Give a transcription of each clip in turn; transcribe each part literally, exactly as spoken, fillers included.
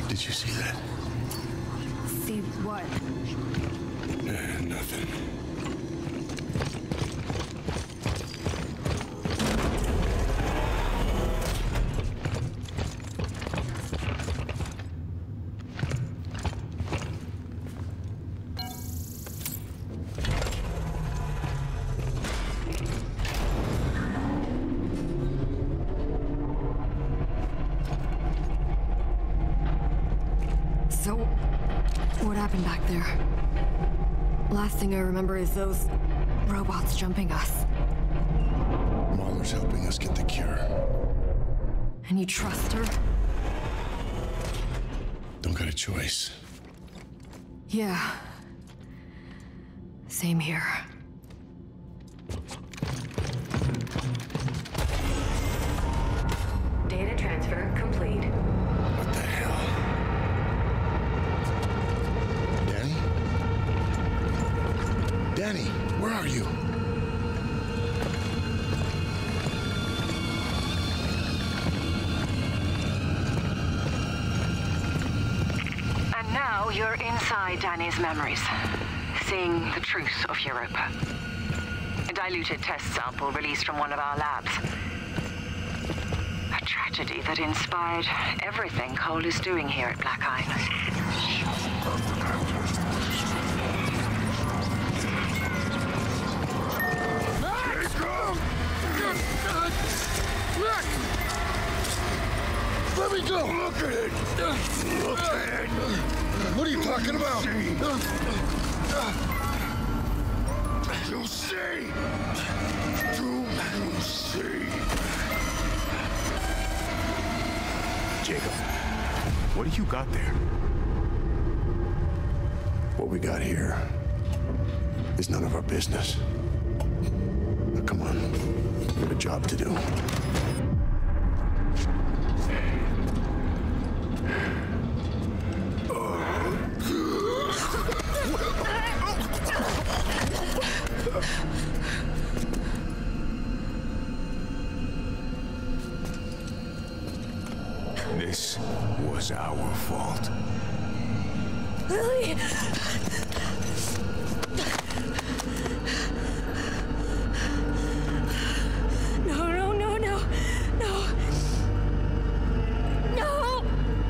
Did you see that? See what? Uh, nothing. So, what happened back there? Last thing I remember is those robots jumping us. Mahler's helping us get the cure. And you trust her? Don't got a choice. Yeah. Same here. Data transfer complete. What the hell? Danny? Danny, where are you? And now you're inside Danny's memories, seeing the truth of Europe. A diluted test sample released from one of our labs. A tragedy that inspired everything Cole is doing here at Black Island. Let me go! Look at it! Look at it! What are you talking about? You see? Do you see? Jacob, what do you got there? What we got here is none of our business. Now, come on. We have a job to do. This was our fault. Lily! No, no, no, no, no. No!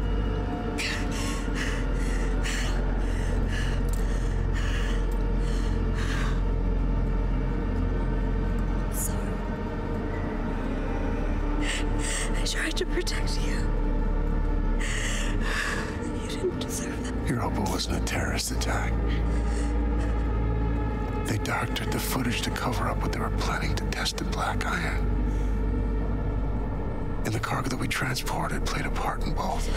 Sorry. I tried to protect you. You didn't deserve that. Europa wasn't a terrorist attack. They doctored the footage to cover up what they were planning to test at Black Iron. And the cargo that we transported played a part in both.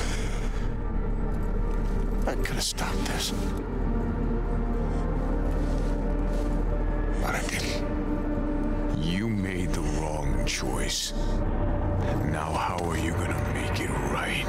I could have stopped this. But I didn't. You made the wrong choice. Now how are you gonna make it right?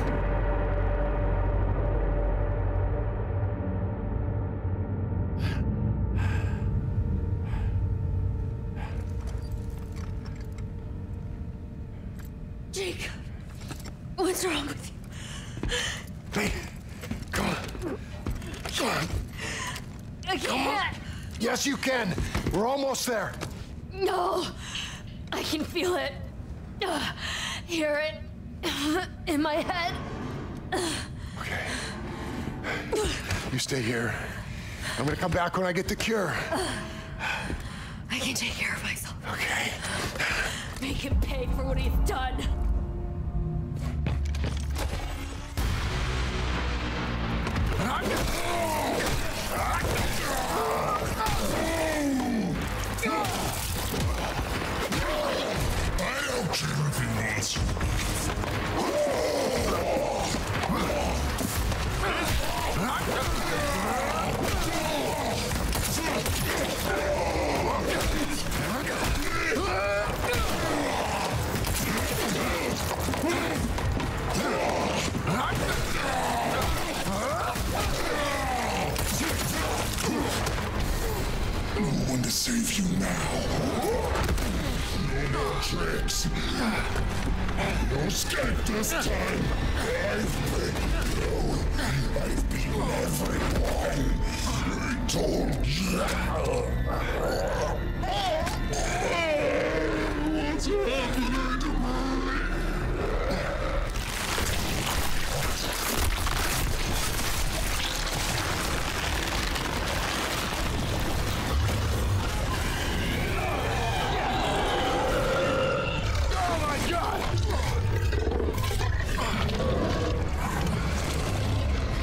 Jacob, what's wrong with you? Hey, come on. Come on. I can't. Yes, you can. We're almost there. No, I can feel it. Uh, hear it in my head. Okay. You stay here. I'm gonna come back when I get the cure. I can take care of myself. Okay. Make him pay for what he's done. I don't care if he wants. No one to save you now. No more tricks. No escape this time. I've been you. I've been everyone. I told you. What's happening to me?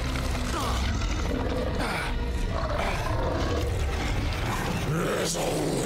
There's a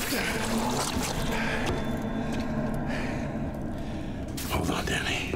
Hold on, Danny.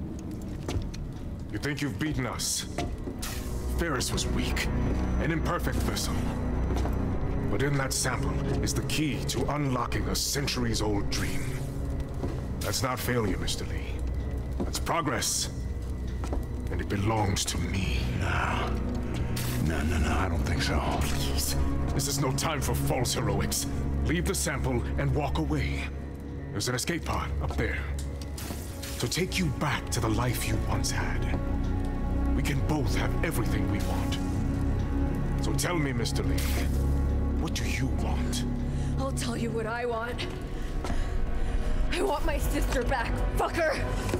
You think you've beaten us? Ferris was weak, an imperfect vessel. But in that sample is the key to unlocking a centuries-old dream. That's not failure, Mister Lee. That's progress. And it belongs to me. No. No, no, no, I don't think so. Please. This is no time for false heroics. Leave the sample and walk away. There's an escape pod up there. To take you back to the life you once had. We can both have everything we want. So tell me, Mister Lee, what do you want? I'll tell you what I want. I want my sister back, fucker!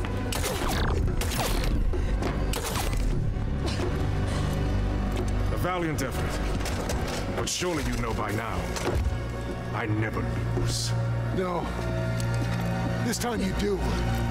A valiant effort. But surely you know by now, I never lose. No. This time you do.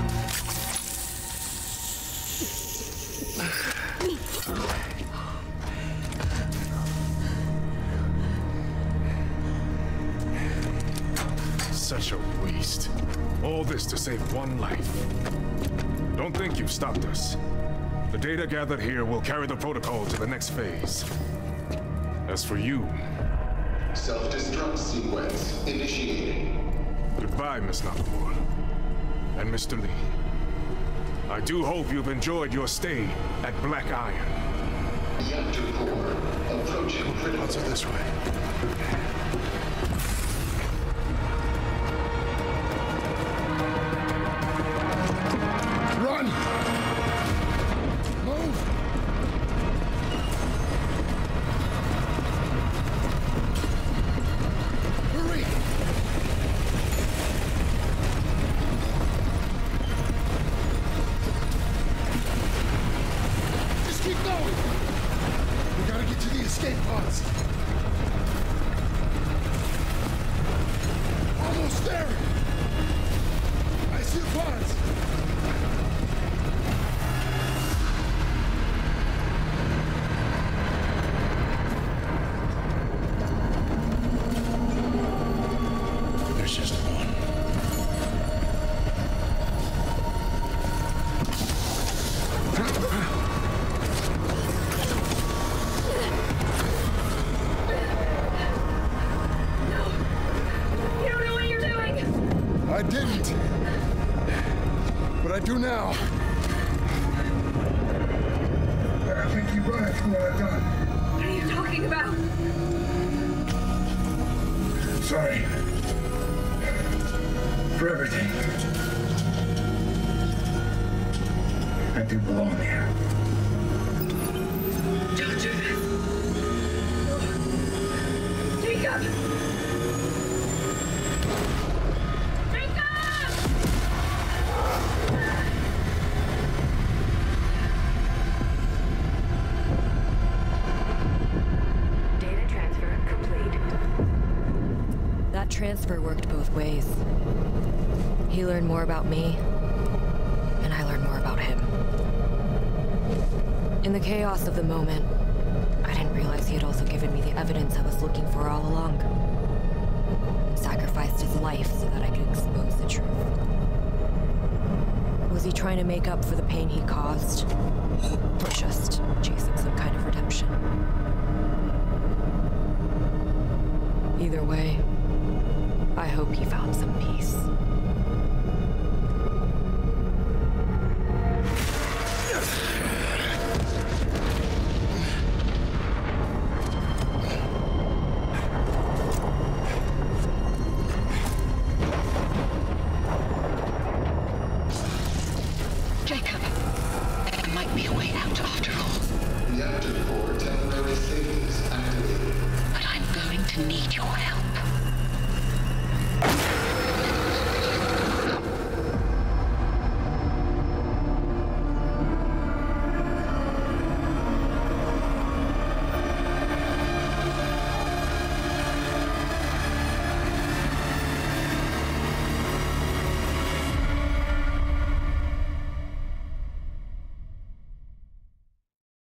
Such a waste. All this to save one life. Don't think you've stopped us. The data gathered here will carry the protocol to the next phase. As for you... Self-destruct sequence initiating. Goodbye, Miss Nakamura. And Mister Lee. I do hope you've enjoyed your stay at Black Iron. Reactor core approaching critical. Let's go this way. Run! Move! Hurry! Just keep going! We gotta get to the escape pods. Almost there! I see the pods! There's just one. You don't know what you're doing! I didn't. But I do now. I think you right for what I've done. What are you talking about? Sorry. For everything. I do belong here. Don't do this! Jacob! Jacob! Data transfer complete. That transfer worked both ways. He learned more about me, and I learned more about him. In the chaos of the moment, I didn't realize he had also given me the evidence I was looking for all along. Sacrificed his life so that I could expose the truth. Was he trying to make up for the pain he caused? Or just chasing some kind of redemption? Either way, I hope he found some peace.